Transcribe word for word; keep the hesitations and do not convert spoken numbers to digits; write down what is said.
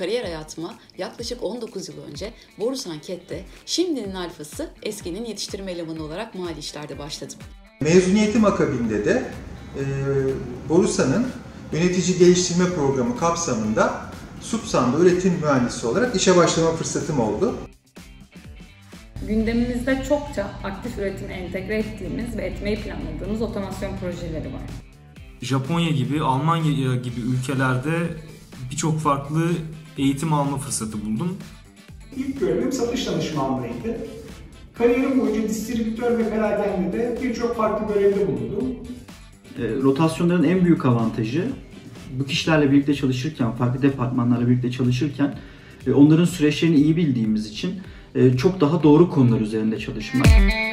kariyer hayatıma yaklaşık on dokuz yıl önce Borusan Ket'te şimdinin alfası eskinin yetiştirme elemanı olarak mali işlerde başladım. Mezuniyetim akabinde de e, Borusan'ın yönetici geliştirme programı kapsamında Supsan'da üretim mühendisi olarak işe başlama fırsatım oldu. Gündemimizde çokça aktif üretime entegre ettiğimiz ve etmeyi planladığımız otomasyon projeleri var. Japonya gibi, Almanya gibi ülkelerde birçok farklı eğitim alma fırsatı buldum. İlk görevim satış danışmanlığıydı. Kariyerim boyunca distribütör ve perakendede birçok farklı görevde bulundum. E, rotasyonların en büyük avantajı bu kişilerle birlikte çalışırken, farklı departmanlarla birlikte çalışırken e, onların süreçlerini iyi bildiğimiz için e, çok daha doğru konular üzerinde çalışmak.